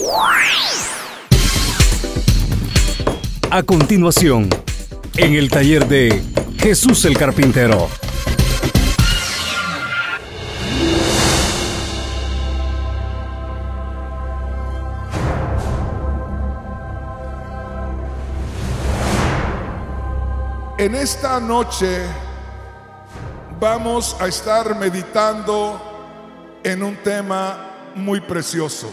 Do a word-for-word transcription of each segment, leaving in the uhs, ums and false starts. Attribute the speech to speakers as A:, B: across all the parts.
A: A continuación, en el taller de Jesús el Carpintero.
B: En esta noche vamos a estar meditando en un tema muy precioso.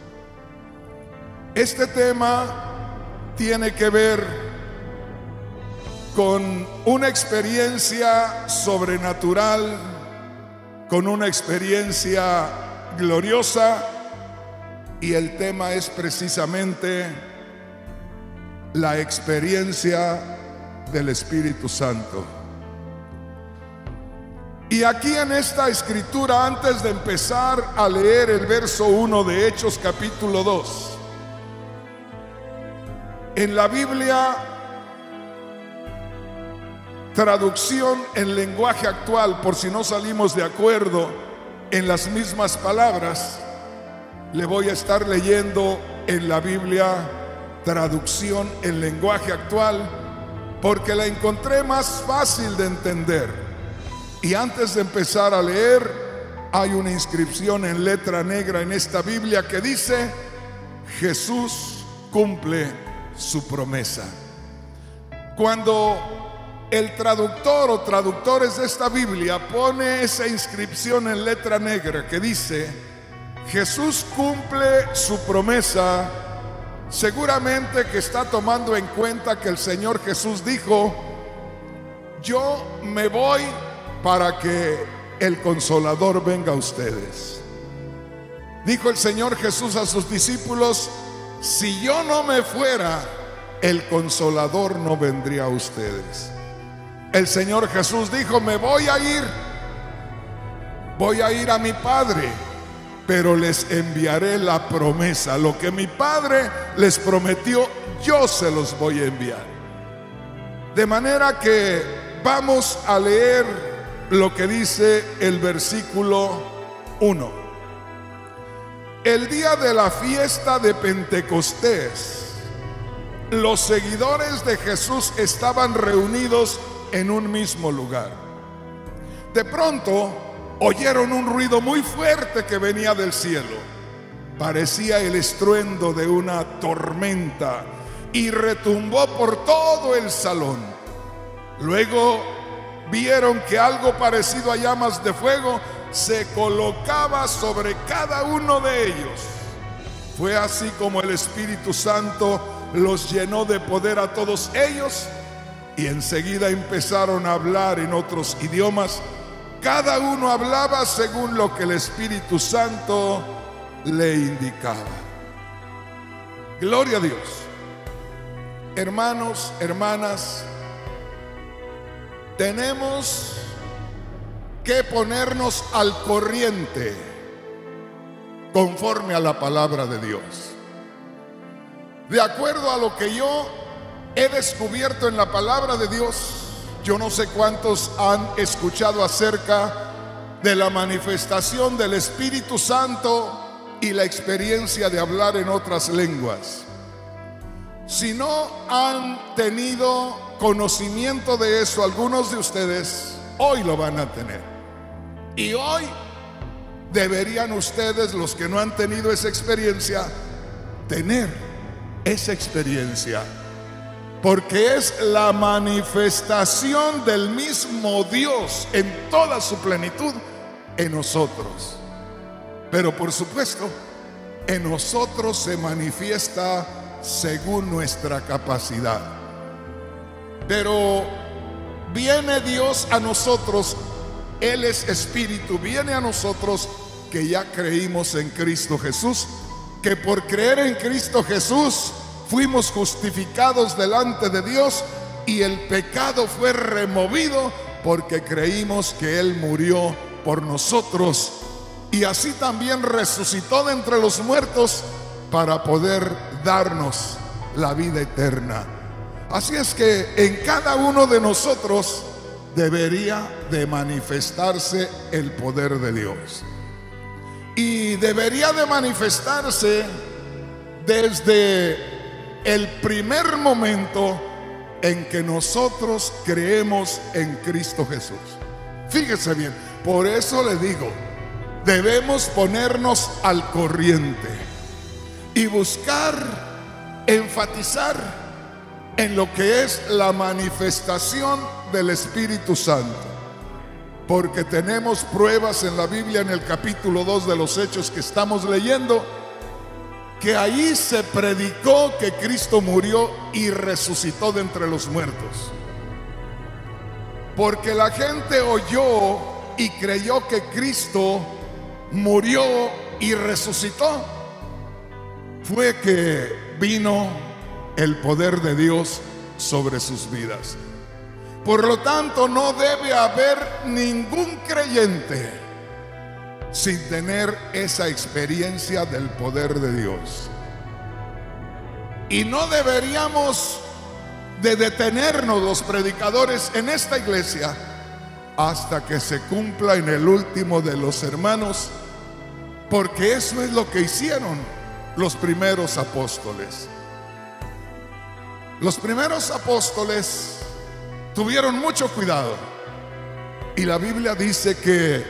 B: Este tema tiene que ver con una experiencia sobrenatural, con una experiencia gloriosa, y el tema es precisamente la experiencia del Espíritu Santo. Y aquí en esta escritura, antes de empezar a leer el verso uno de Hechos capítulo dos, en la Biblia, traducción en lenguaje actual, por si no salimos de acuerdo en las mismas palabras, le voy a estar leyendo en la Biblia traducción en lenguaje actual, porque la encontré más fácil de entender. Y antes de empezar a leer, hay una inscripción en letra negra en esta Biblia que dice: Jesús cumple su promesa. Cuando el traductor o traductores de esta Biblia pone esa inscripción en letra negra que dice Jesús cumple su promesa, seguramente que está tomando en cuenta que el Señor Jesús dijo: yo me voy para que el Consolador venga a ustedes. Dijo el Señor Jesús a sus discípulos: si yo no me fuera, el Consolador no vendría a ustedes. El Señor Jesús dijo: me voy a ir, voy a ir a mi Padre, pero les enviaré la promesa. Lo que mi Padre les prometió, yo se los voy a enviar. De manera que vamos a leer lo que dice el versículo uno. El día de la fiesta de Pentecostés, los seguidores de Jesús estaban reunidos en un mismo lugar. De pronto oyeron un ruido muy fuerte que venía del cielo. Parecía el estruendo de una tormenta y retumbó por todo el salón. Luego vieron que algo parecido a llamas de fuego se colocaba sobre cada uno de ellos. Fue así como el Espíritu Santo los llenó de poder a todos ellos, y enseguida empezaron a hablar en otros idiomas. Cada uno hablaba según lo que el Espíritu Santo le indicaba. Gloria a Dios. Hermanos, hermanas, tenemos que ponernos al corriente conforme a la palabra de Dios. De acuerdo a lo que yo he descubierto en la palabra de Dios, yo no sé cuántos han escuchado acerca de la manifestación del Espíritu Santo y la experiencia de hablar en otras lenguas. Si no han tenido conocimiento de eso, algunos de ustedes hoy lo van a tener. Y hoy deberían ustedes, los que no han tenido esa experiencia, tener esa experiencia, porque es la manifestación del mismo Dios en toda su plenitud en nosotros. Pero por supuesto, en nosotros se manifiesta según nuestra capacidad. Pero viene Dios a nosotros, Él es Espíritu, viene a nosotros que ya creímos en Cristo Jesús, que por creer en Cristo Jesús fuimos justificados delante de Dios y el pecado fue removido porque creímos que Él murió por nosotros y así también resucitó de entre los muertos para poder darnos la vida eterna. Así es que en cada uno de nosotros debería de manifestarse el poder de Dios. Y debería de manifestarse desde el primer momento en que nosotros creemos en Cristo Jesús. Fíjese bien, por eso le digo, debemos ponernos al corriente y buscar enfatizar en lo que es la manifestación del Espíritu Santo, porque tenemos pruebas en la Biblia, en el capítulo dos de los Hechos que estamos leyendo, que ahí se predicó que Cristo murió y resucitó de entre los muertos, porque la gente oyó y creyó que Cristo murió y resucitó. Fue que vino el poder de Dios sobre sus vidas. Por lo tanto, no debe haber ningún creyente sin tener esa experiencia del poder de Dios. Y no deberíamos de detenernos los predicadores en esta iglesia hasta que se cumpla en el último de los hermanos, porque eso es lo que hicieron los primeros apóstoles. Los primeros apóstoles tuvieron mucho cuidado, y la Biblia dice que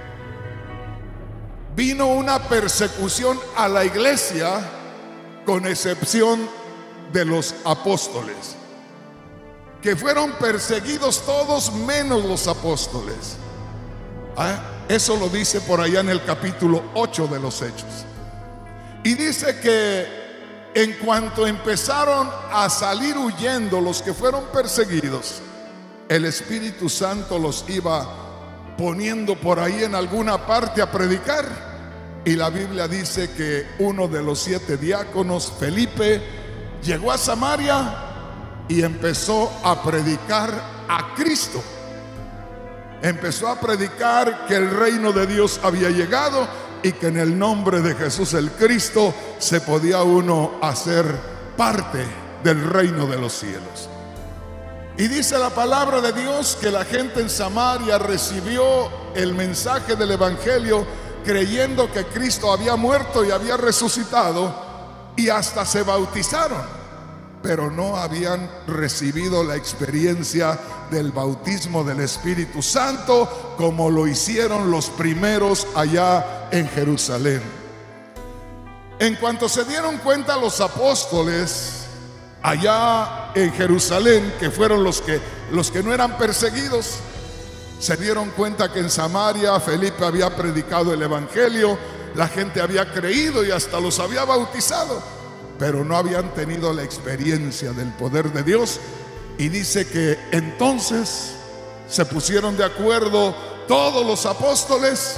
B: vino una persecución a la iglesia, con excepción de los apóstoles, que fueron perseguidos todos menos los apóstoles. ¿Ah? Eso lo dice por allá en el capítulo ocho de los Hechos. Y dice que en cuanto empezaron a salir huyendo los que fueron perseguidos, el Espíritu Santo los iba poniendo por ahí en alguna parte a predicar. Y la Biblia dice que uno de los siete diáconos, Felipe, llegó a Samaria y empezó a predicar a Cristo. Empezó a predicar que el reino de Dios había llegado y que en el nombre de Jesús el Cristo se podía uno hacer parte del reino de los cielos. Y dice la palabra de Dios que la gente en Samaria recibió el mensaje del evangelio creyendo que Cristo había muerto y había resucitado, y hasta se bautizaron, pero no habían recibido la experiencia del bautismo del Espíritu Santo como lo hicieron los primeros allá en Jerusalén. En cuanto se dieron cuenta los apóstoles allá en Jerusalén, que fueron los que, los que no eran perseguidos, se dieron cuenta que en Samaria Felipe había predicado el evangelio, la gente había creído y hasta los había bautizado, pero no habían tenido la experiencia del poder de Dios. Y dice que entonces se pusieron de acuerdo todos los apóstoles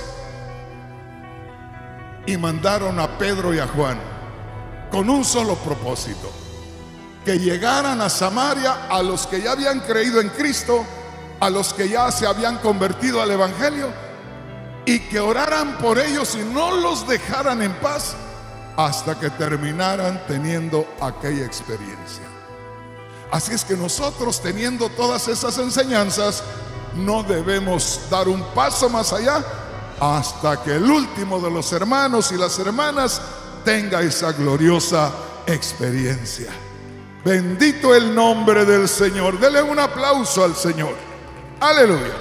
B: y mandaron a Pedro y a Juan con un solo propósito: que llegaran a Samaria a los que ya habían creído en Cristo, a los que ya se habían convertido al evangelio, y que oraran por ellos y no los dejaran en paz hasta que terminaran teniendo aquella experiencia. Así es que nosotros, teniendo todas esas enseñanzas, no debemos dar un paso más allá hasta que el último de los hermanos y las hermanas tenga esa gloriosa experiencia. Bendito el nombre del Señor. Dele un aplauso al Señor. Aleluya.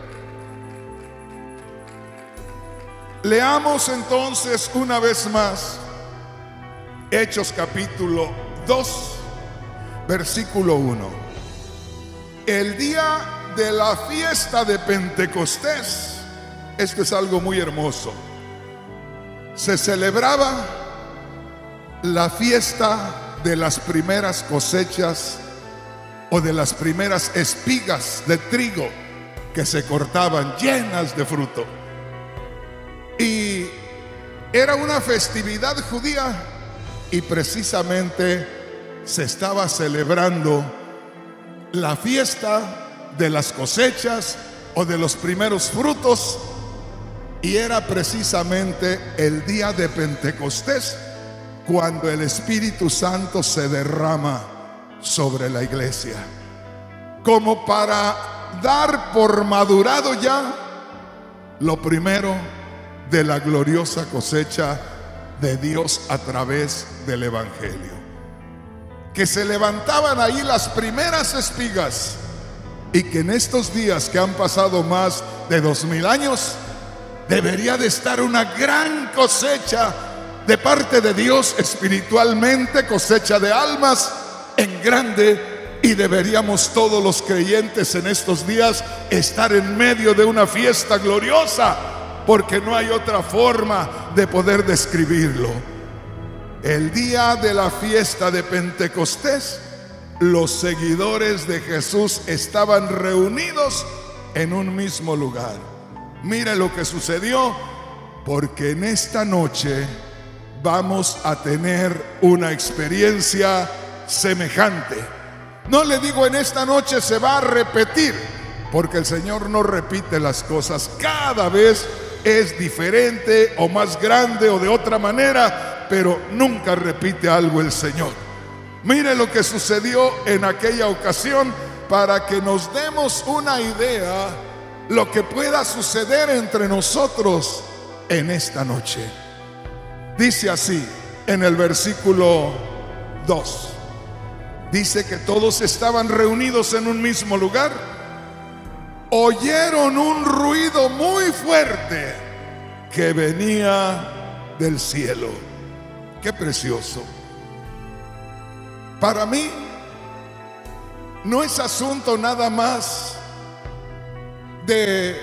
B: Leamos entonces una vez más Hechos capítulo dos, versículo uno. El día de la fiesta de Pentecostés, esto es algo muy hermoso, se celebraba la fiesta de las primeras cosechas o de las primeras espigas de trigo que se cortaban llenas de fruto. Y era una festividad judía, y precisamente se estaba celebrando la fiesta de las cosechas o de los primeros frutos, y era precisamente el día de Pentecostés, cuando el Espíritu Santo se derrama sobre la iglesia, como para dar por madurado ya lo primero de la gloriosa cosecha de Dios a través del Evangelio. Que se levantaban ahí las primeras espigas y que en estos días que han pasado más de dos mil años debería de estar una gran cosecha de parte de Dios espiritualmente, cosecha de almas en grande, y deberíamos todos los creyentes en estos días estar en medio de una fiesta gloriosa, porque no hay otra forma de poder describirlo. El día de la fiesta de Pentecostés, los seguidores de Jesús estaban reunidos en un mismo lugar. Mire lo que sucedió, porque en esta noche vamos a tener una experiencia semejante. No le digo en esta noche se va a repetir, porque el Señor no repite las cosas. Cada vez es diferente o más grande o de otra manera, pero nunca repite algo el Señor. Mire lo que sucedió en aquella ocasión para que nos demos una idea lo que pueda suceder entre nosotros en esta noche. Dice así en el versículo dos. Dice que todos estaban reunidos en un mismo lugar. Oyeron un ruido muy fuerte que venía del cielo. Qué precioso. Para mí no es asunto nada más de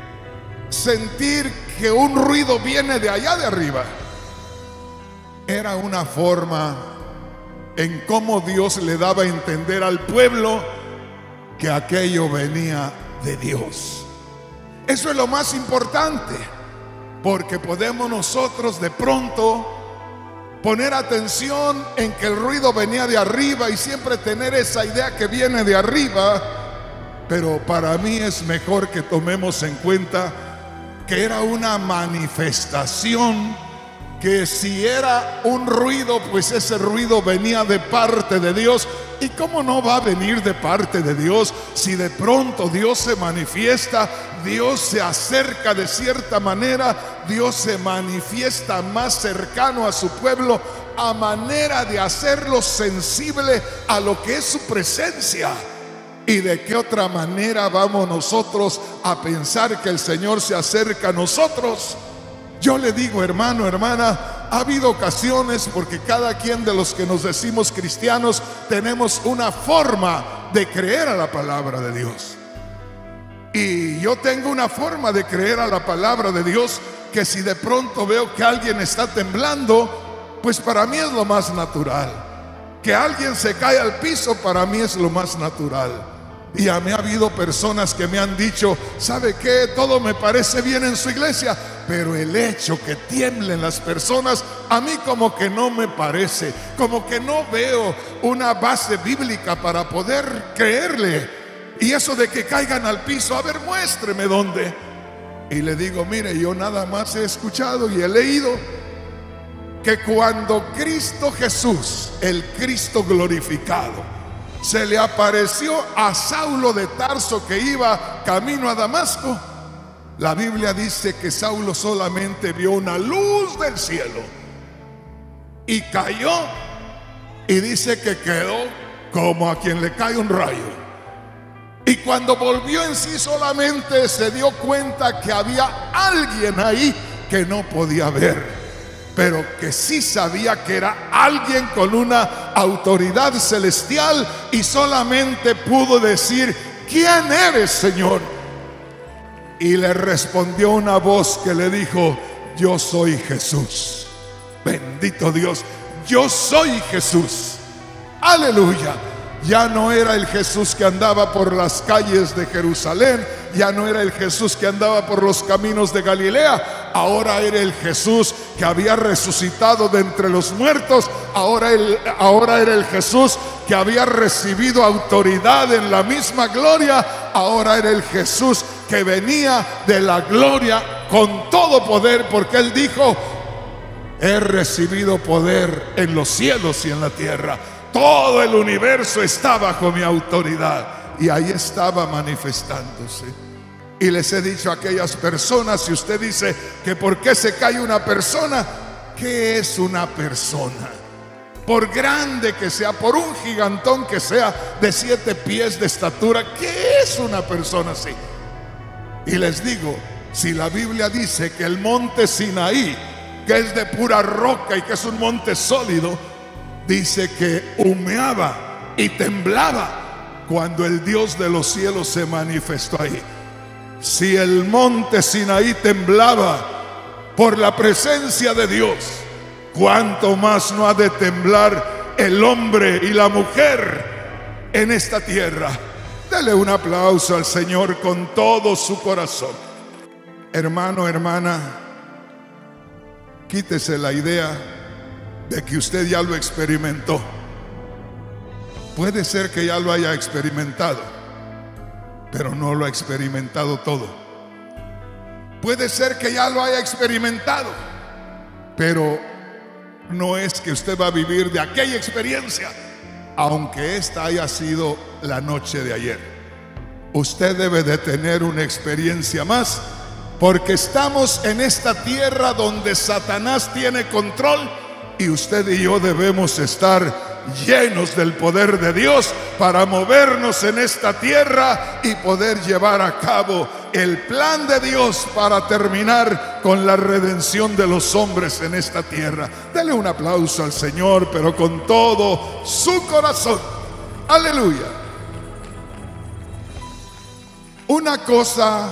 B: sentir que un ruido viene de allá de arriba. Era una forma en cómo Dios le daba a entender al pueblo que aquello venía de Dios. Eso es lo más importante, porque podemos nosotros de pronto poner atención en que el ruido venía de arriba y siempre tener esa idea que viene de arriba. Pero para mí es mejor que tomemos en cuenta que era una manifestación, que si era un ruido, pues ese ruido venía de parte de Dios. ¿Y cómo no va a venir de parte de Dios si de pronto Dios se manifiesta, Dios se acerca de cierta manera, Dios se manifiesta más cercano a su pueblo a manera de hacerlo sensible a lo que es su presencia? ¿Y de qué otra manera vamos nosotros a pensar que el Señor se acerca a nosotros? Yo le digo, hermano, hermana, ha habido ocasiones, porque cada quien de los que nos decimos cristianos tenemos una forma de creer a la palabra de Dios. Y yo tengo una forma de creer a la palabra de Dios, que si de pronto veo que alguien está temblando, pues para mí es lo más natural. Que alguien se cae al piso, para mí es lo más natural. Y a mí ha habido personas que me han dicho, ¿sabe qué? Todo me parece bien en su iglesia, pero el hecho que tiemblen las personas, a mí como que no me parece, como que no veo una base bíblica para poder creerle. Y eso de que caigan al piso, a ver, muéstreme dónde. Y le digo, mire, yo nada más he escuchado y he leído que cuando Cristo Jesús, el Cristo glorificado, se le apareció a Saulo de Tarso que iba camino a Damasco, la Biblia dice que Saulo solamente vio una luz del cielo y cayó, y dice que quedó como a quien le cae un rayo. Y cuando volvió en sí solamente se dio cuenta que había alguien ahí que no podía ver, pero que sí sabía que era alguien con una autoridad celestial, y solamente pudo decir, ¿quién eres, Señor? Y le respondió una voz que le dijo, yo soy Jesús. Bendito Dios, yo soy Jesús. Aleluya. Ya no era el Jesús que andaba por las calles de Jerusalén, ya no era el Jesús que andaba por los caminos de Galilea, ahora era el Jesús que había resucitado de entre los muertos, ahora, el, ahora era el Jesús que había recibido autoridad en la misma gloria, ahora era el Jesús que venía de la gloria con todo poder, porque Él dijo, he recibido poder en los cielos y en la tierra. Todo el universo está bajo mi autoridad. Y ahí estaba manifestándose. Y les he dicho a aquellas personas, si usted dice que por qué se cae una persona, ¿qué es una persona? Por grande que sea, por un gigantón que sea de siete pies de estatura, ¿qué es una persona así? Y les digo, si la Biblia dice que el monte Sinaí, que es de pura roca y que es un monte sólido, dice que humeaba y temblaba cuando el Dios de los cielos se manifestó ahí. Si el monte Sinaí temblaba por la presencia de Dios, ¿cuánto más no ha de temblar el hombre y la mujer en esta tierra? Dele un aplauso al Señor con todo su corazón. Hermano, hermana, quítese la idea de que usted ya lo experimentó. Puede ser que ya lo haya experimentado, pero no lo ha experimentado todo. Puede ser que ya lo haya experimentado, pero no es que usted va a vivir de aquella experiencia, aunque esta haya sido la noche de ayer. Usted debe de tener una experiencia más, porque estamos en esta tierra donde Satanás tiene control, y usted y yo debemos estar llenos del poder de Dios para movernos en esta tierra y poder llevar a cabo el plan de Dios para terminar con la redención de los hombres en esta tierra. Dele un aplauso al Señor, pero con todo su corazón. Aleluya. Una cosa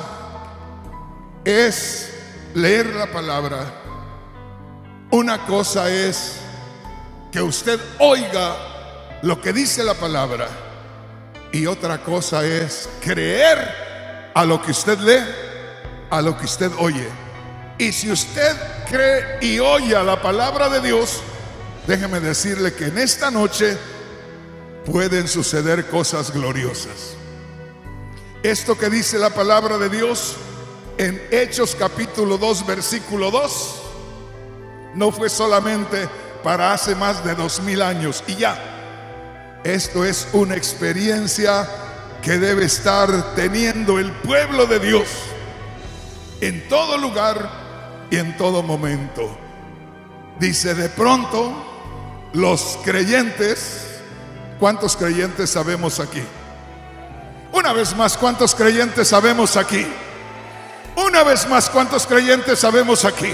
B: es leer la palabra, una cosa es que usted oiga lo que dice la palabra, y otra cosa es creer a lo que usted lee, a lo que usted oye. Y si usted cree y oye a la palabra de Dios, déjeme decirle que en esta noche pueden suceder cosas gloriosas. Esto que dice la palabra de Dios en Hechos capítulo dos versículo dos no fue solamente para hace más de dos mil años y ya. Esto es una experiencia que debe estar teniendo el pueblo de Dios en todo lugar y en todo momento. Dice: de pronto los creyentes. ¿Cuántos creyentes sabemos aquí? Una vez más, ¿cuántos creyentes sabemos aquí? Una vez más, ¿cuántos creyentes sabemos aquí?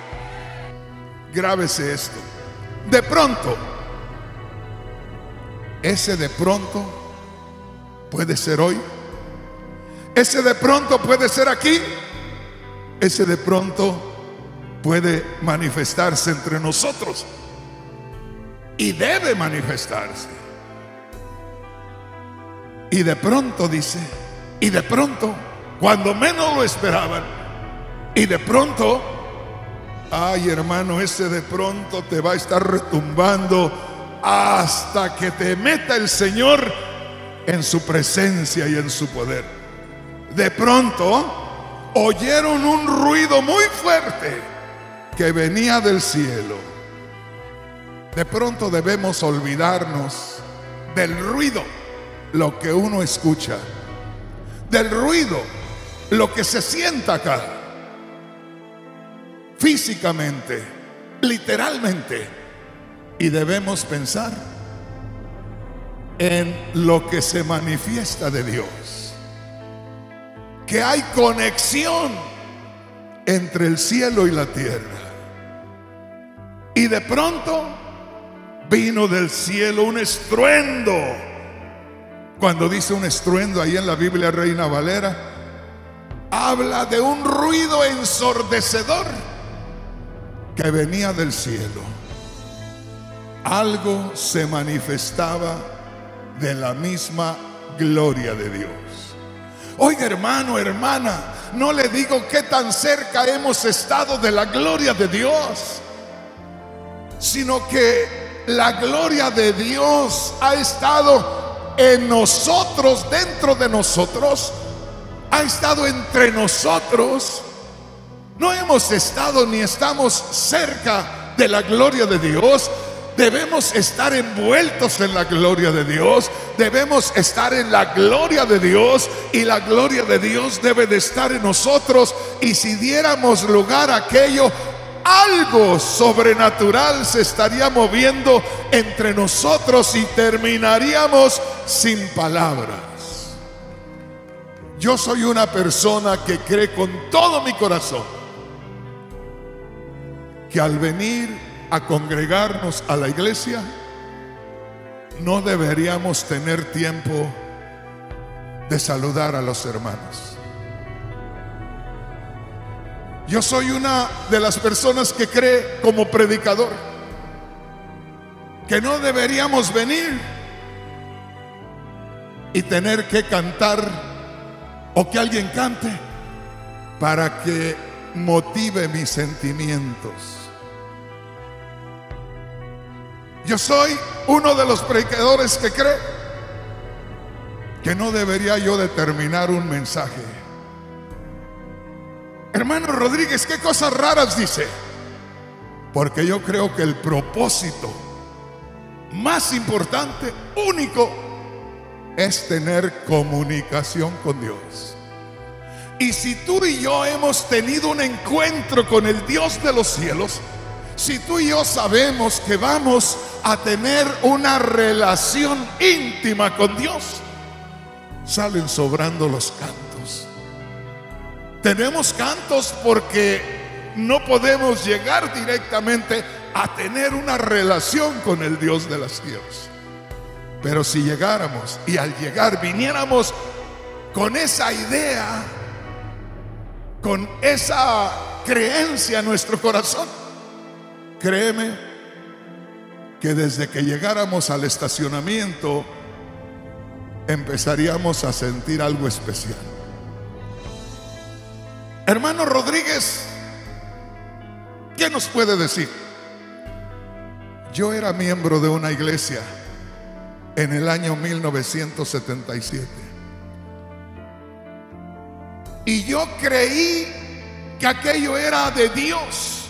B: Grábese esto. De pronto. Ese de pronto puede ser hoy. Ese de pronto puede ser aquí. Ese de pronto puede manifestarse entre nosotros. Y debe manifestarse. Y de pronto dice, y de pronto, cuando menos lo esperaban, y de pronto, ay hermano, ese de pronto te va a estar retumbando hasta que te meta el Señor en su presencia y en su poder. De pronto oyeron un ruido muy fuerte que venía del cielo. De pronto debemos olvidarnos del ruido, lo que uno escucha, del ruido, lo que se sienta acá, físicamente, literalmente, y debemos pensar en lo que se manifiesta de Dios, que hay conexión entre el cielo y la tierra. Y de pronto vino del cielo un estruendo. Cuando dice un estruendo ahí en la Biblia Reina Valera, habla de un ruido ensordecedor que venía del cielo. Algo se manifestaba de la misma gloria de Dios. Oiga hermano, hermana, no le digo qué tan cerca hemos estado de la gloria de Dios, sino que la gloria de Dios ha estado en nosotros, dentro de nosotros, ha estado entre nosotros. No hemos estado ni estamos cerca de la gloria de Dios. Debemos estar envueltos en la gloria de Dios. Debemos estar en la gloria de Dios, y la gloria de Dios debe de estar en nosotros. Y si diéramos lugar a aquello, algo sobrenatural se estaría moviendo entre nosotros y terminaríamos sin palabras. Yo soy una persona que cree con todo mi corazón que al venir a congregarnos a la iglesia no deberíamos tener tiempo de saludar a los hermanos. Yo soy una de las personas que cree como predicador que no deberíamos venir y tener que cantar o que alguien cante para que motive mis sentimientos. Yo soy uno de los predicadores que cree que no debería yo de terminar un mensaje. Hermano Rodríguez, qué cosas raras dice. Porque yo creo que el propósito más importante, único, es tener comunicación con Dios. Y si tú y yo hemos tenido un encuentro con el Dios de los cielos, si tú y yo sabemos que vamos a tener una relación íntima con Dios, salen sobrando los cantos. Tenemos cantos porque no podemos llegar directamente a tener una relación con el Dios de los cielos. Pero si llegáramos y al llegar viniéramos con esa idea, con esa creencia en nuestro corazón, créeme que desde que llegáramos al estacionamiento empezaríamos a sentir algo especial. Hermano Rodríguez, ¿qué nos puede decir? Yo era miembro de una iglesia en el año mil novecientos setenta y siete y yo creí que aquello era de Dios.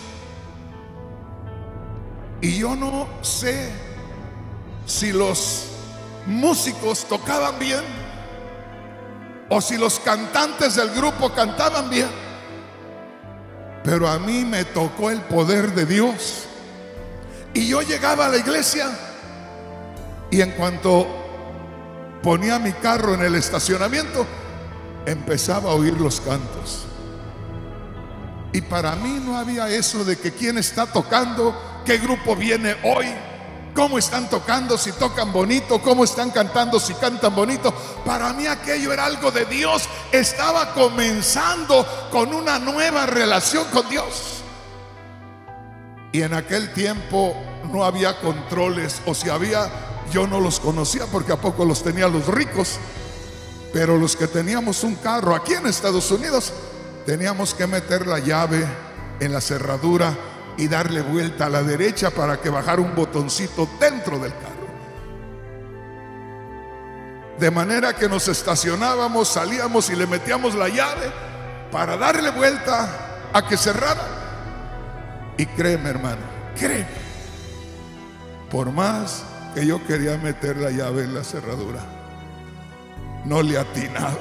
B: Y yo no sé si los músicos tocaban bien o si los cantantes del grupo cantaban bien, pero a mí me tocó el poder de Dios. Y yo llegaba a la iglesia y en cuanto ponía mi carro en el estacionamiento, empezaba a oír los cantos. Y para mí no había eso de que quién está tocando, qué grupo viene hoy, cómo están tocando, si tocan bonito, cómo están cantando, si cantan bonito. Para mí aquello era algo de Dios. Estaba comenzando con una nueva relación con Dios. Y en aquel tiempo no había controles, o si había, yo no los conocía porque a poco los tenían los ricos. Pero los que teníamos un carro aquí en Estados Unidos, teníamos que meter la llave en la cerradura y darle vuelta a la derecha para que bajara un botoncito dentro del carro. De manera que nos estacionábamos, salíamos y le metíamos la llave para darle vuelta a que cerrara. Y créeme, hermano, créeme, por más que yo quería meter la llave en la cerradura, no le atinaba.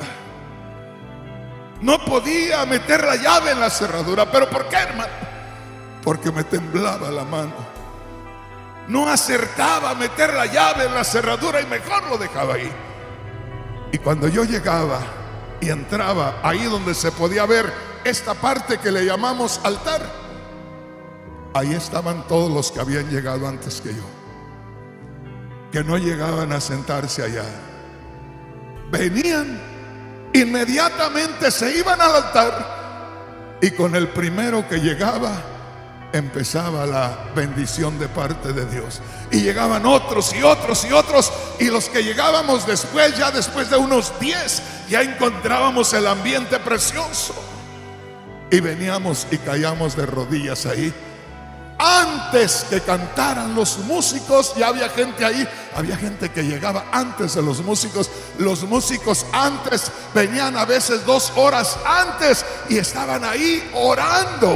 B: No podía meter la llave en la cerradura. ¿Pero por qué, hermano? Porque me temblaba la mano. No acertaba a meter la llave en la cerradura y mejor lo dejaba ahí. Y cuando yo llegaba y entraba ahí donde se podía ver esta parte que le llamamos altar, ahí estaban todos los que habían llegado antes que yo, que no llegaban a sentarse allá. Venían, inmediatamente se iban al altar y con el primero que llegaba empezaba la bendición de parte de Dios. Y llegaban otros y otros y otros, y los que llegábamos después, ya después de unos diez, ya encontrábamos el ambiente precioso y veníamos y caíamos de rodillas ahí. Antes que cantaran los músicos, ya había gente ahí. Había gente que llegaba antes de los músicos. Los músicos antes venían a veces dos horas antes y estaban ahí orando.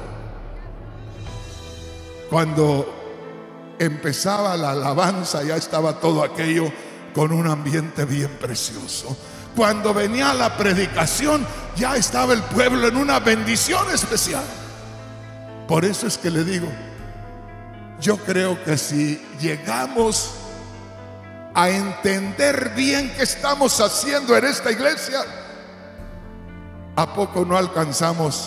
B: Cuando empezaba la alabanza, ya estaba todo aquello con un ambiente bien precioso. Cuando venía la predicación, ya estaba el pueblo en una bendición especial. Por eso es que le digo, yo creo que si llegamos a entender bien qué estamos haciendo en esta iglesia, ¿a poco no alcanzamos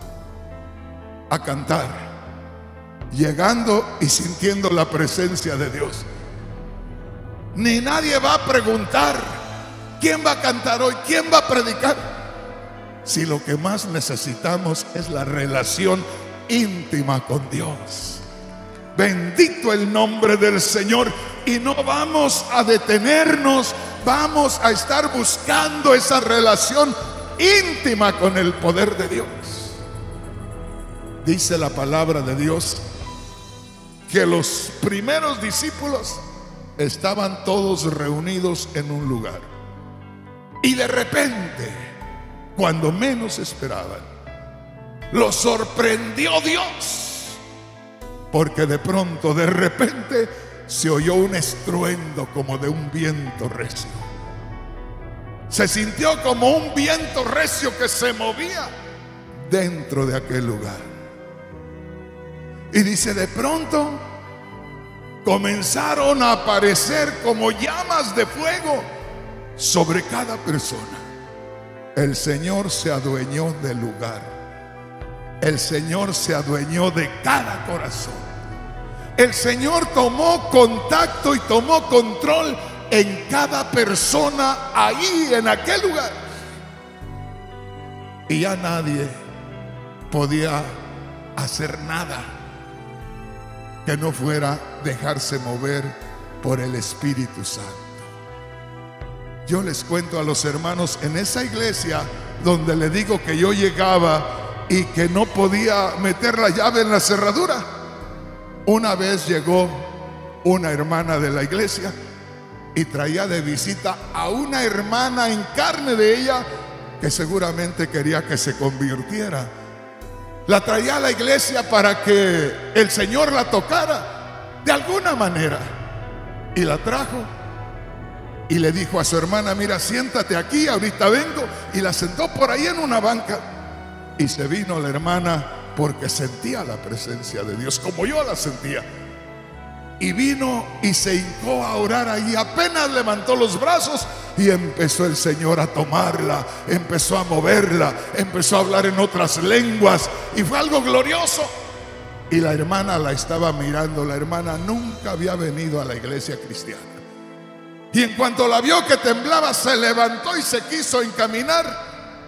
B: a cantar, llegando y sintiendo la presencia de Dios? Ni nadie va a preguntar quién va a cantar hoy, quién va a predicar, si lo que más necesitamos es la relación íntima con Dios. Bendito el nombre del Señor. Y no vamos a detenernos, vamos a estar buscando esa relación íntima con el poder de Dios. Dice la palabra de Dios que los primeros discípulos estaban todos reunidos en un lugar, y de repente, cuando menos esperaban, los sorprendió Dios, porque de pronto, de repente, se oyó un estruendo como de un viento recio. Se sintió como un viento recio que se movía dentro de aquel lugar. Y dice, de pronto comenzaron a aparecer como llamas de fuego sobre cada persona. El Señor se adueñó del lugar. El Señor se adueñó de cada corazón. El Señor tomó contacto y tomó control en cada persona ahí, en aquel lugar. Y ya nadie podía hacer nada que no fuera dejarse mover por el Espíritu Santo. Yo les cuento a los hermanos, en esa iglesia donde le digo que yo llegaba y que no podía meter la llave en la cerradura, una vez llegó una hermana de la iglesia y traía de visita a una hermana en carne de ella que seguramente quería que se convirtiera. La traía a la iglesia para que el Señor la tocara de alguna manera, y la trajo y le dijo a su hermana, mira, siéntate aquí, ahorita vengo, y la sentó por ahí en una banca, y se vino la hermana porque sentía la presencia de Dios como yo la sentía, y vino y se hincó a orar ahí. Apenas levantó los brazos y empezó el Señor a tomarla, empezó a moverla, empezó a hablar en otras lenguas, y fue algo glorioso. Y la hermana la estaba mirando. La hermana nunca había venido a la iglesia cristiana, y en cuanto la vio que temblaba, se levantó y se quiso encaminar.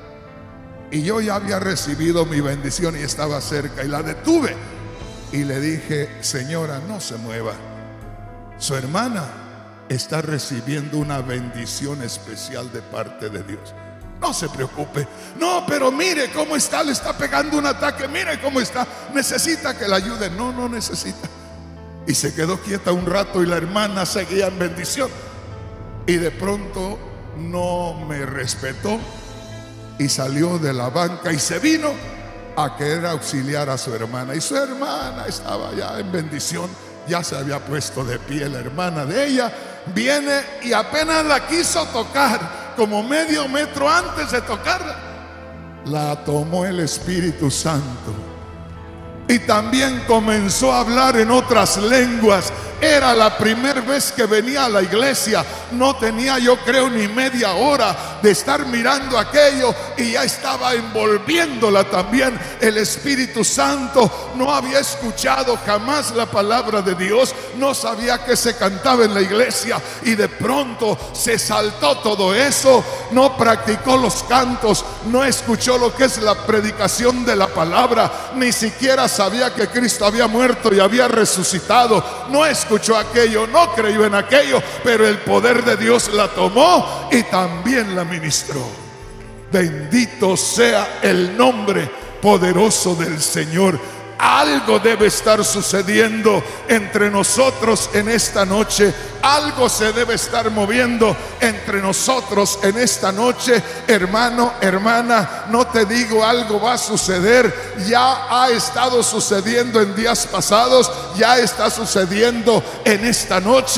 B: Y yo ya había recibido mi bendición y estaba cerca, y la detuve y le dije, señora, no se mueva, su hermana está recibiendo una bendición especial de parte de Dios, no se preocupe. No, pero mire cómo está, le está pegando un ataque, mire cómo está, necesita que la ayude. No, no necesita. Y se quedó quieta un rato, y la hermana seguía en bendición, y de pronto no me respetó y salió de la banca y se vino a querer auxiliar a su hermana. Y su hermana estaba ya en bendición, ya se había puesto de pie. La hermana de ella viene y apenas la quiso tocar, como medio metro antes de tocarla, la tomó el Espíritu Santo y también comenzó a hablar en otras lenguas. Era la primera vez que venía a la iglesia. No tenía, yo creo, ni media hora de estar mirando aquello, y ya estaba envolviéndola también el Espíritu Santo. No había escuchado jamás la palabra de Dios, no sabía que se cantaba en la iglesia, y de pronto se saltó todo eso. No practicó los cantos, no escuchó lo que es la predicación de la palabra, ni siquiera sabía que Cristo había muerto y había resucitado. No escuchó aquello, no creyó en aquello, pero el poder de Dios la tomó y también la ministró. Bendito sea el nombre poderoso del Señor. Algo debe estar sucediendo entre nosotros en esta noche. Algo se debe estar moviendo entre nosotros en esta noche. Hermano, hermana, no te digo algo va a suceder. Ya ha estado sucediendo en días pasados, ya está sucediendo en esta noche.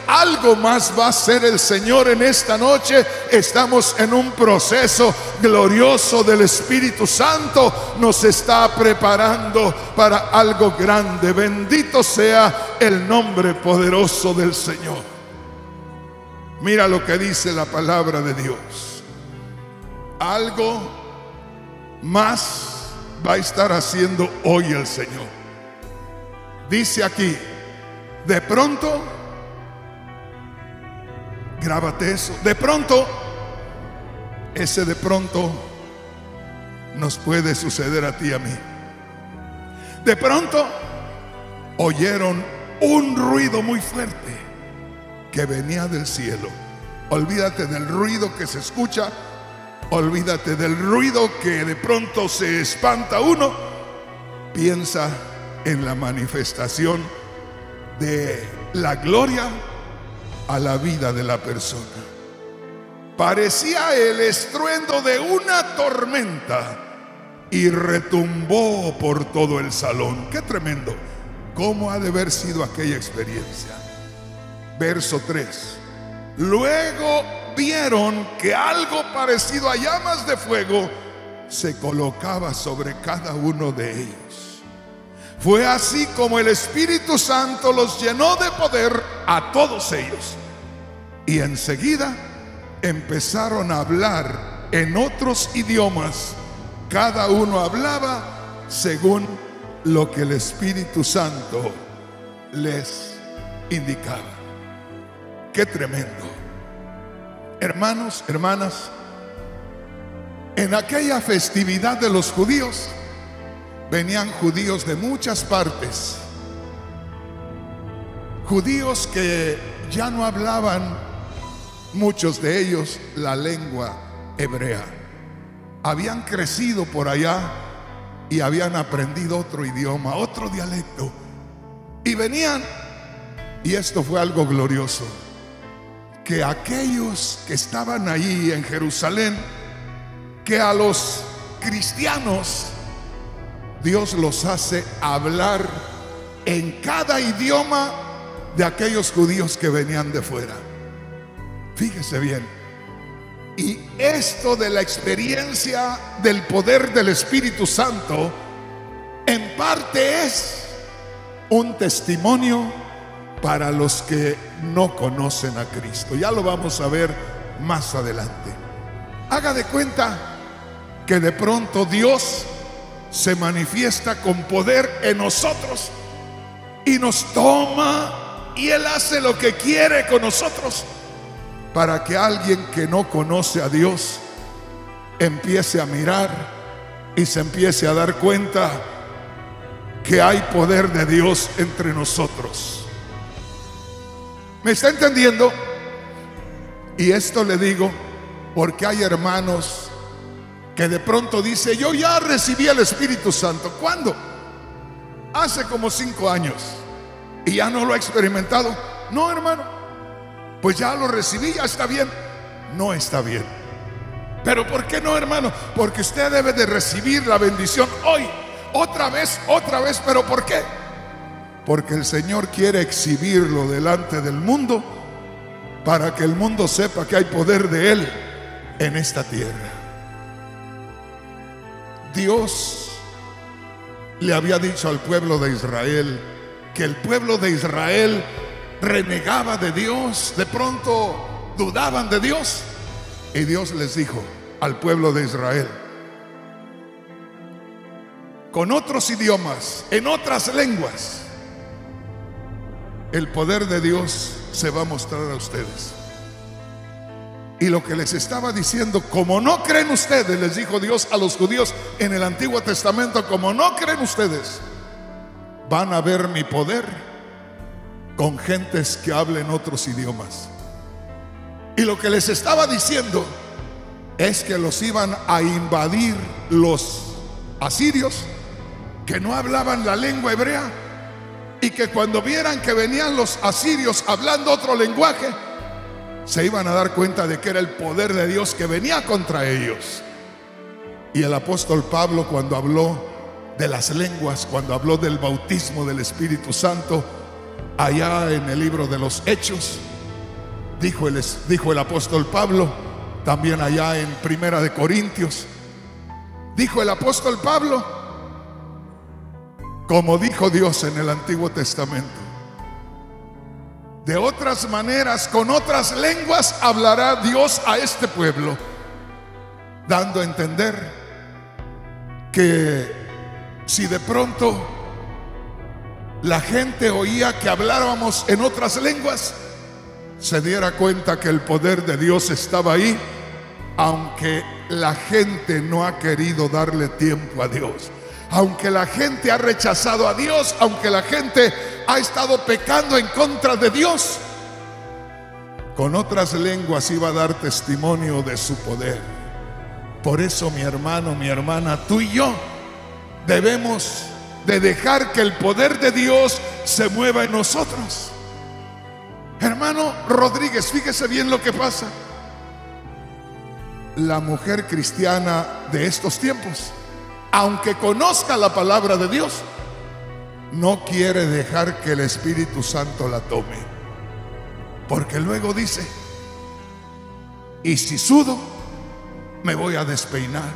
B: algo más va a hacer el Señor en esta noche. Estamos en un proceso glorioso del Espíritu Santo. Nos está preparando para algo grande. Bendito sea el nombre poderoso del Señor. Mira lo que dice la palabra de Dios. Algo más va a estar haciendo hoy el Señor. Dice aquí, de pronto, grábate eso, de pronto, ese de pronto nos puede suceder a ti y a mí. De pronto oyeron un ruido muy fuerte que venía del cielo. Olvídate del ruido que se escucha, olvídate del ruido que de pronto se espanta uno. Piensa en la manifestación de la gloria a la vida de la persona. Parecía el estruendo de una tormenta y retumbó por todo el salón. ¡Qué tremendo! ¿Cómo ha de haber sido aquella experiencia? Verso tres. Luego vieron que algo parecido a llamas de fuego se colocaba sobre cada uno de ellos. Fue así como el Espíritu Santo los llenó de poder a todos ellos. Y enseguida empezaron a hablar en otros idiomas. Cada uno hablaba según lo que el Espíritu Santo les indicaba. ¡Qué tremendo! Hermanos, hermanas, en aquella festividad de los judíos venían judíos de muchas partes, judíos que ya no hablaban, muchos de ellos, la lengua hebrea. Habían crecido por allá y habían aprendido otro idioma, otro dialecto, y venían, y esto fue algo glorioso, que aquellos que estaban allí en Jerusalén, que a los cristianos Dios los hace hablar en cada idioma de aquellos judíos que venían de fuera. Fíjese bien. Y esto de la experiencia del poder del Espíritu Santo, en parte es un testimonio para los que no conocen a Cristo. Ya lo vamos a ver más adelante. Haga de cuenta que de pronto Dios se manifiesta con poder en nosotros y nos toma, y Él hace lo que quiere con nosotros para que alguien que no conoce a Dios empiece a mirar y se empiece a dar cuenta que hay poder de Dios entre nosotros. ¿Me está entendiendo? Y esto le digo porque hay hermanos que de pronto dice: yo ya recibí el Espíritu Santo. ¿Cuándo? Hace como cinco años y ya no lo he experimentado. No, hermano, pues ya lo recibí, ya está bien. No está bien. ¿Pero por qué no, hermano? Porque usted debe de recibir la bendición hoy, otra vez, otra vez. ¿Pero por qué? Porque el Señor quiere exhibirlo delante del mundo, para que el mundo sepa que hay poder de Él en esta tierra. Dios le había dicho al pueblo de Israel que el pueblo de Israel renegaba de Dios, de pronto dudaban de Dios, y Dios les dijo al pueblo de Israel, con otros idiomas, en otras lenguas, el poder de Dios se va a mostrar a ustedes. Y lo que les estaba diciendo, como no creen ustedes, les dijo Dios a los judíos en el Antiguo Testamento, como no creen ustedes, van a ver mi poder con gentes que hablen otros idiomas. Y lo que les estaba diciendo es que los iban a invadir los asirios, que no hablaban la lengua hebrea, y que cuando vieran que venían los asirios hablando otro lenguaje, se iban a dar cuenta de que era el poder de Dios que venía contra ellos. Y el apóstol Pablo, cuando habló de las lenguas, cuando habló del bautismo del Espíritu Santo, allá en el libro de los Hechos, Dijo el, dijo el apóstol Pablo, también allá en Primera de Corintios, dijo el apóstol Pablo, como dijo Dios en el Antiguo Testamento: de otras maneras, con otras lenguas hablará Dios a este pueblo, dando a entender que si de pronto la gente oía que hablábamos en otras lenguas, se diera cuenta que el poder de Dios estaba ahí, aunque la gente no ha querido darle tiempo a Dios, aunque la gente ha rechazado a Dios, aunque la gente ha estado pecando en contra de Dios. Con otras lenguas iba a dar testimonio de su poder. Por eso, mi hermano, mi hermana, tú y yo debemos de dejar que el poder de Dios se mueva en nosotros. Hermano Rodríguez, fíjese bien lo que pasa. La mujer cristiana de estos tiempos, aunque conozca la palabra de Dios, no quiere dejar que el Espíritu Santo la tome, porque luego dice: y si sudo, me voy a despeinar.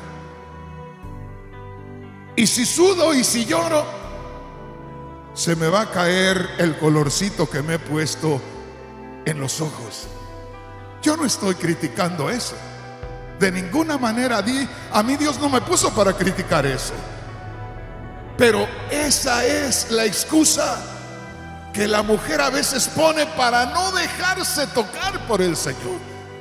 B: Y si sudo y si lloro, se me va a caer el colorcito que me he puesto en los ojos. Yo no estoy criticando eso. De ninguna manera. A mí Dios no me puso para criticar eso. Pero esa es la excusa que la mujer a veces pone para no dejarse tocar por el Señor.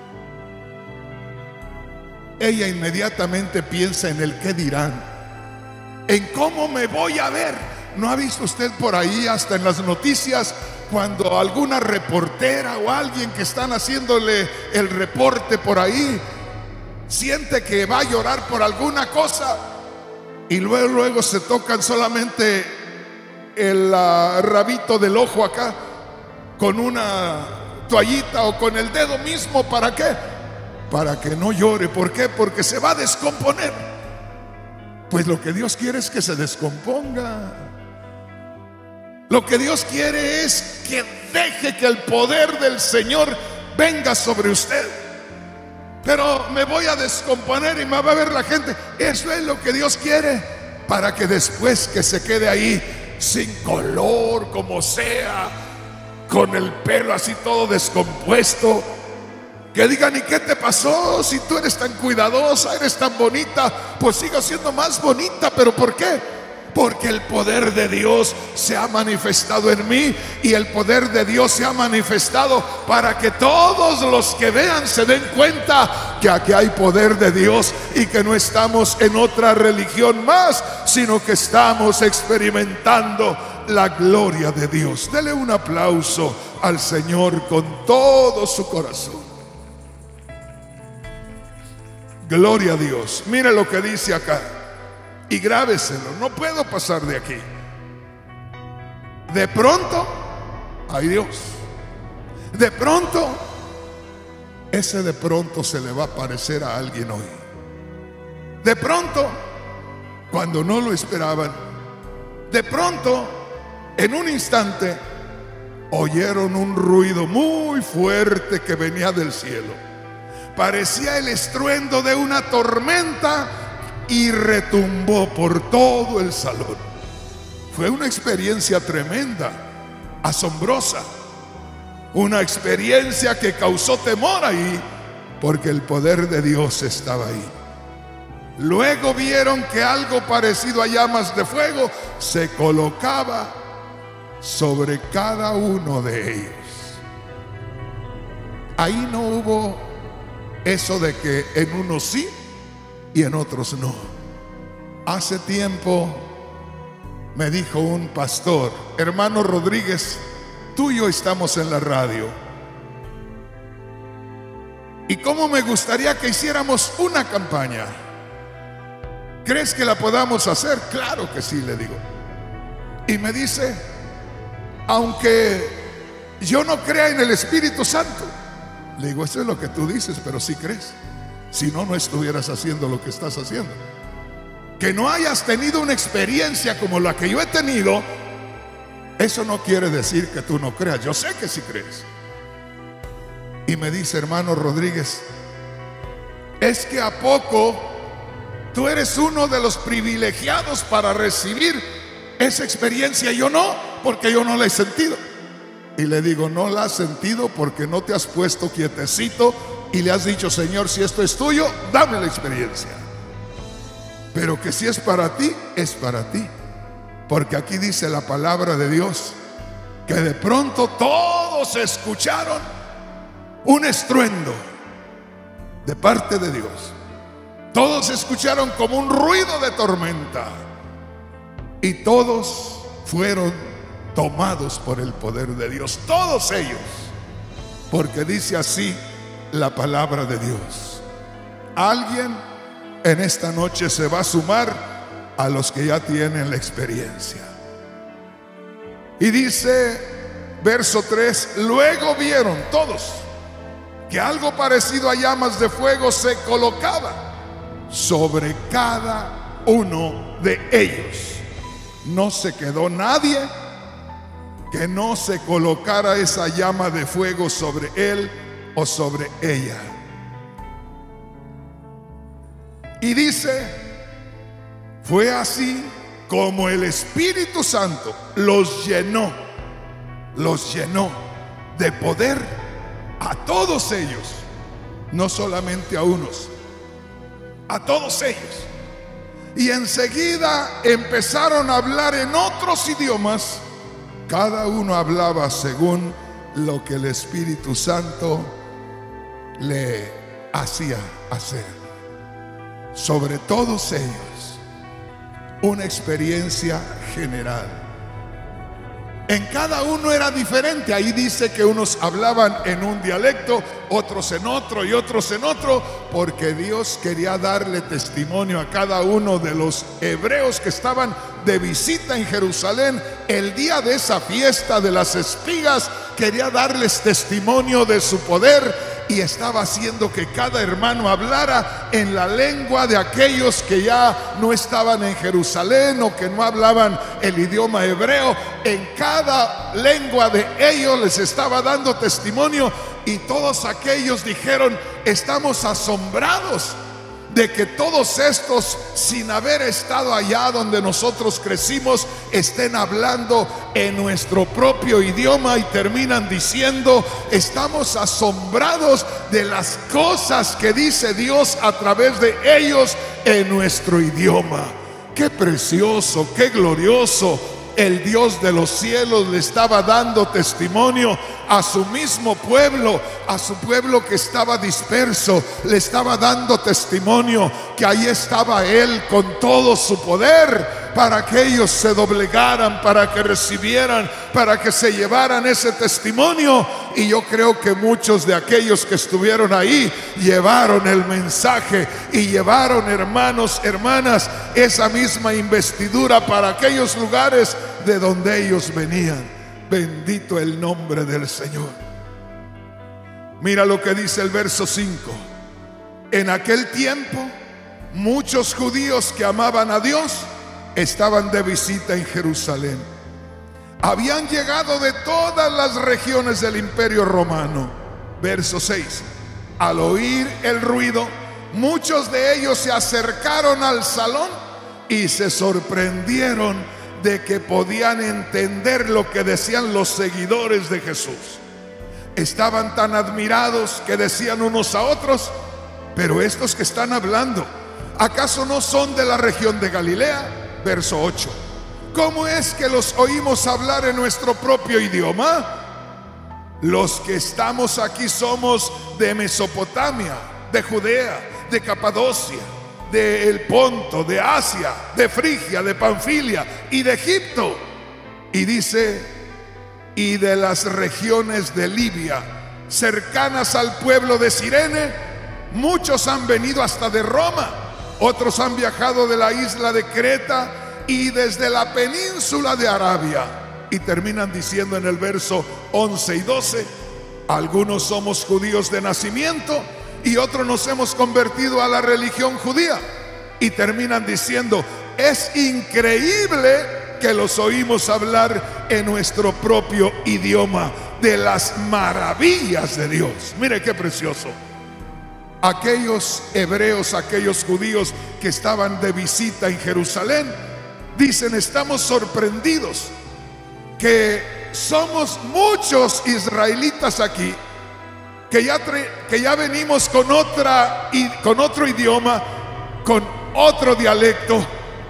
B: Ella inmediatamente piensa en el qué dirán, en cómo me voy a ver. ¿No ha visto usted por ahí, hasta en las noticias, cuando alguna reportera o alguien que están haciéndole el reporte por ahí siente que va a llorar por alguna cosa, y luego, luego se tocan solamente el uh, rabito del ojo acá con una toallita o con el dedo mismo? ¿Para qué? Para que no llore. ¿Por qué? Porque se va a descomponer. Pues lo que Dios quiere es que se descomponga. Lo que Dios quiere es que deje que el poder del Señor venga sobre usted. Pero me voy a descomponer y me va a ver la gente. Eso es lo que Dios quiere, para que después que se quede ahí sin color, como sea, con el pelo así todo descompuesto, que digan: ¿y qué te pasó? Si tú eres tan cuidadosa, eres tan bonita. Pues sigo siendo más bonita. ¿Pero por qué? Porque el poder de Dios se ha manifestado en mí, y el poder de Dios se ha manifestado para que todos los que vean se den cuenta que aquí hay poder de Dios y que no estamos en otra religión más, sino que estamos experimentando la gloria de Dios. Dele un aplauso al Señor con todo su corazón. Gloria a Dios. Mire lo que dice acá. Y grábeselo, no puedo pasar de aquí. De pronto, ay Dios, de pronto, ese de pronto se le va a aparecer a alguien hoy. De pronto, cuando no lo esperaban, de pronto, en un instante, oyeron un ruido muy fuerte que venía del cielo. Parecía el estruendo de una tormenta, y retumbó por todo el salón. Fue una experiencia tremenda, asombrosa, una experiencia que causó temor ahí, porque el poder de Dios estaba ahí. Luego vieron que algo parecido a llamas de fuego se colocaba sobre cada uno de ellos. Ahí no hubo eso de que en unos sí y en otros no. Hace tiempo me dijo un pastor: hermano Rodríguez, tú y yo estamos en la radio, y cómo me gustaría que hiciéramos una campaña. ¿Crees que la podamos hacer? Claro que sí, le digo. Y me dice: aunque yo no crea en el Espíritu Santo. Le digo: eso es lo que tú dices, pero sí crees. Si no, no estuvieras haciendo lo que estás haciendo. Que no hayas tenido una experiencia como la que yo he tenido, eso no quiere decir que tú no creas. Yo sé que sí crees. Y me dice: hermano Rodríguez, es que a poco tú eres uno de los privilegiados para recibir esa experiencia. Yo no, porque yo no la he sentido. Y le digo: no la has sentido porque no te has puesto quietecito y le has dicho: Señor, si esto es tuyo, dame la experiencia. Pero que si es para ti, es para ti. Porque aquí dice la palabra de Dios que de pronto todos escucharon un estruendo de parte de Dios. Todos escucharon como un ruido de tormenta y todos fueron tomados por el poder de Dios, todos ellos, porque dice así la palabra de Dios. Alguien en esta noche se va a sumar a los que ya tienen la experiencia. Y dice verso tres: luego vieron todos que algo parecido a llamas de fuego se colocaba sobre cada uno de ellos. No se quedó nadie que no se colocara esa llama de fuego sobre él o sobre ella. Y dice: fue así como el Espíritu Santo los llenó, los llenó de poder a todos ellos, no solamente a unos, a todos ellos. Y enseguida empezaron a hablar en otros idiomas. Cada uno hablaba según lo que el Espíritu Santo le hacía hacer. Sobre todos ellos, una experiencia general. En cada uno era diferente. Ahí dice que unos hablaban en un dialecto, otros en otro y otros en otro, porque Dios quería darle testimonio a cada uno de los hebreos que estaban de visita en Jerusalén el día de esa fiesta de las espigas. Quería darles testimonio de su poder y estaba haciendo que cada hermano hablara en la lengua de aquellos que ya no estaban en Jerusalén o que no hablaban el idioma hebreo. En cada lengua de ellos les estaba dando testimonio, y todos aquellos dijeron: estamos asombrados de que todos estos, sin haber estado allá donde nosotros crecimos, estén hablando en nuestro propio idioma. Y terminan diciendo: estamos asombrados de las cosas que dice Dios a través de ellos en nuestro idioma. Qué precioso, qué glorioso. El Dios de los cielos le estaba dando testimonio a su mismo pueblo, a su pueblo que estaba disperso. Le estaba dando testimonio que ahí estaba Él con todo su poder, para que ellos se doblegaran, para que recibieran, para que se llevaran ese testimonio. Y yo creo que muchos de aquellos que estuvieron ahí llevaron el mensaje y llevaron, hermanos, hermanas, esa misma investidura para aquellos lugares de donde ellos venían. Bendito el nombre del Señor. Mira lo que dice el verso cinco. En aquel tiempo, muchos judíos que amaban a Dios estaban de visita en Jerusalén. Habían llegado de todas las regiones del Imperio Romano. Verso seis. Al oír el ruido, muchos de ellos se acercaron al salón y se sorprendieron de que podían entender lo que decían los seguidores de Jesús. Estaban tan admirados que decían unos a otros: pero estos que están hablando, ¿acaso no son de la región de Galilea? Verso ocho. ¿Cómo es que los oímos hablar en nuestro propio idioma? Los que estamos aquí somos de Mesopotamia, de Judea, de Capadocia, de el Ponto, de Asia, de Frigia, de Panfilia y de Egipto. Y dice: y de las regiones de Libia, cercanas al pueblo de Cirene. Muchos han venido hasta de Roma, otros han viajado de la isla de Creta y desde la península de Arabia. Y terminan diciendo en el verso once y doce: algunos somos judíos de nacimiento y otros nos hemos convertido a la religión judía. Y terminan diciendo: es increíble que los oímos hablar en nuestro propio idioma. de las maravillas de Dios. Mire qué precioso. Aquellos hebreos, aquellos judíos que estaban de visita en Jerusalén, dicen: estamos sorprendidos que somos muchos israelitas aquí, que ya, que ya venimos con, otra, con otro idioma, con otro dialecto,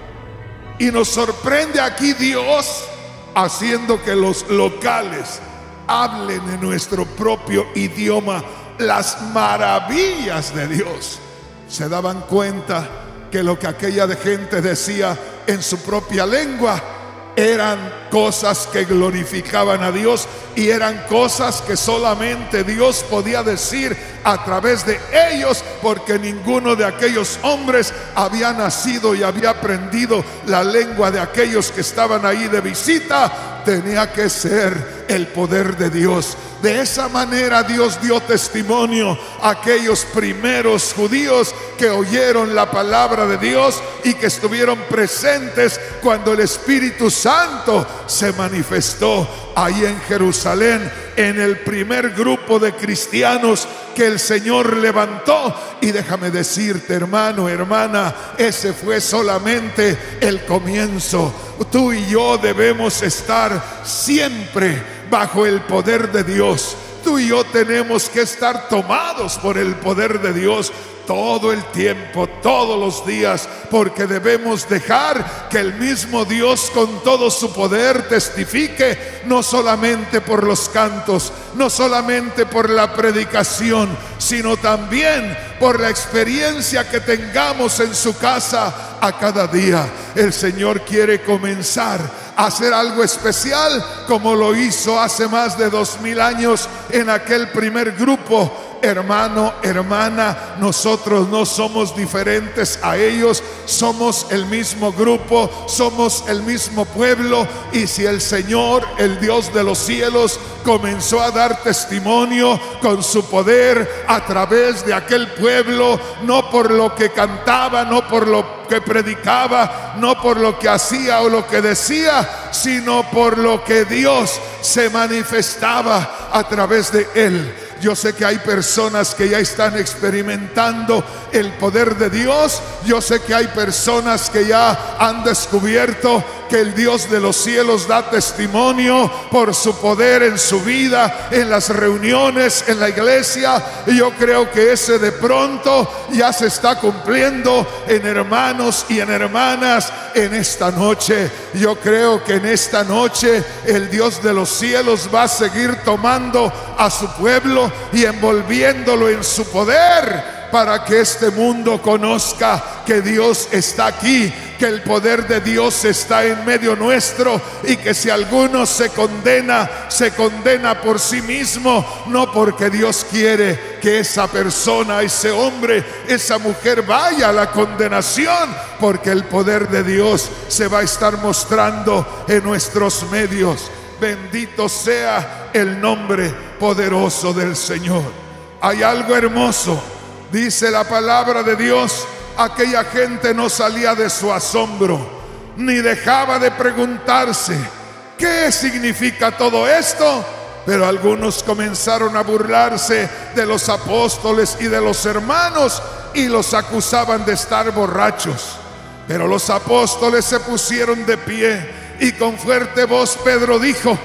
B: y nos sorprende aquí Dios haciendo que los locales hablen en nuestro propio idioma las maravillas de Dios. Se daban cuenta que lo que aquella gente decía en su propia lengua eran cosas que glorificaban a Dios, y eran cosas que solamente Dios podía decir a través de ellos, porque ninguno de aquellos hombres había nacido y había aprendido la lengua de aquellos que estaban ahí de visita. Tenía que ser el poder de Dios. De esa manera Dios dio testimonio a aquellos primeros judíos que oyeron la palabra de Dios y que estuvieron presentes cuando el Espíritu Santo se manifestó ahí en Jerusalén, en el primer grupo de cristianos que el Señor levantó. Y déjame decirte, hermano, hermana, ese fue solamente el comienzo. Tú y yo debemos estar siempre bajo el poder de Dios. Tú y yo tenemos que estar tomados por el poder de Dios todo el tiempo, todos los días, porque debemos dejar que el mismo Dios con todo su poder testifique, no solamente por los cantos, no solamente por la predicación, sino también por la experiencia que tengamos en su casa a cada día. El Señor quiere comenzar a hacer algo especial, como lo hizo hace más de dos mil años en aquel primer grupo. Hermano, hermana, nosotros no somos diferentes a ellos, somos el mismo grupo, somos el mismo pueblo. Y si el Señor, el Dios de los cielos, comenzó a dar testimonio con su poder a través de aquel pueblo, no por lo que cantaba, no por lo que predicaba, no por lo que hacía o lo que decía, sino por lo que Dios se manifestaba a través de él. Yo sé que hay personas que ya están experimentando el poder de Dios. Yo sé que hay personas que ya han descubierto que el Dios de los cielos da testimonio por su poder en su vida, en las reuniones, en la iglesia. Y yo creo que ese de pronto ya se está cumpliendo en hermanos y en hermanas en esta noche. Yo creo que en esta noche el Dios de los cielos va a seguir tomando a su pueblo y envolviéndolo en su poder, para que este mundo conozca que Dios está aquí, que el poder de Dios está en medio nuestro, y que si alguno se condena, se condena por sí mismo, no porque Dios quiere que esa persona, ese hombre, esa mujer vaya a la condenación, porque el poder de Dios se va a estar mostrando en nuestros medios. Bendito sea el nombre poderoso del Señor. Hay algo hermoso. Dice la palabra de Dios: aquella gente no salía de su asombro, ni dejaba de preguntarse ¿qué significa todo esto? Pero algunos comenzaron a burlarse de los apóstoles y de los hermanos, y los acusaban de estar borrachos. Pero los apóstoles se pusieron de pie, y con fuerte voz Pedro dijo: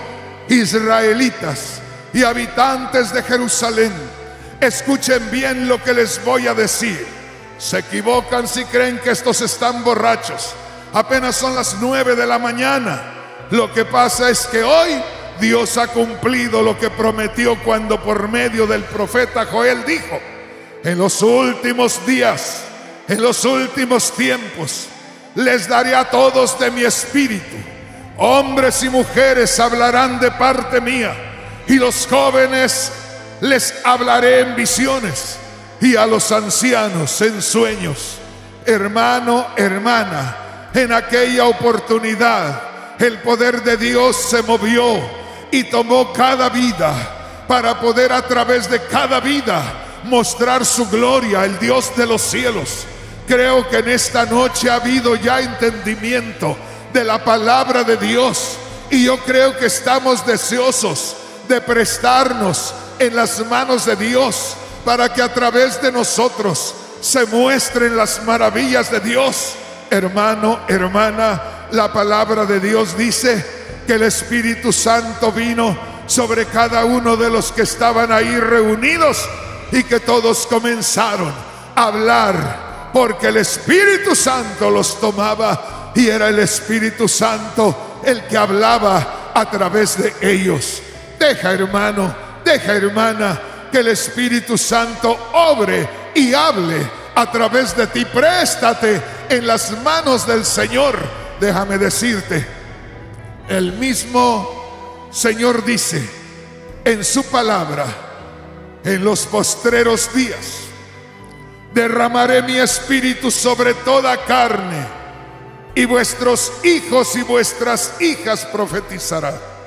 B: israelitas y habitantes de Jerusalén, escuchen bien lo que les voy a decir. Se equivocan si creen que estos están borrachos. Apenas son las nueve de la mañana. Lo que pasa es que hoy Dios ha cumplido lo que prometió cuando por medio del profeta Joel dijo: en los últimos días, en los últimos tiempos, les daré a todos de mi espíritu. Hombres y mujeres hablarán de parte mía, y los jóvenes les hablaré en visiones, y a los ancianos en sueños. Hermano, hermana, en aquella oportunidad el poder de Dios se movió y tomó cada vida, para poder a través de cada vida mostrar su gloria, el Dios de los cielos. Creo que en esta noche ha habido ya entendimiento de la palabra de Dios, y yo creo que estamos deseosos de prestarnos en las manos de Dios para que a través de nosotros se muestren las maravillas de Dios. Hermano, hermana, la palabra de Dios dice que el Espíritu Santo vino sobre cada uno de los que estaban ahí reunidos y que todos comenzaron a hablar porque el Espíritu Santo los tomaba y era el Espíritu Santo el que hablaba a través de ellos. Deja, hermano, deja, hermana, que el Espíritu Santo obre y hable a través de ti. Préstate en las manos del Señor. Déjame decirte, el mismo Señor dice en su palabra: en los postreros días derramaré mi espíritu sobre toda carne, y vuestros hijos y vuestras hijas profetizarán.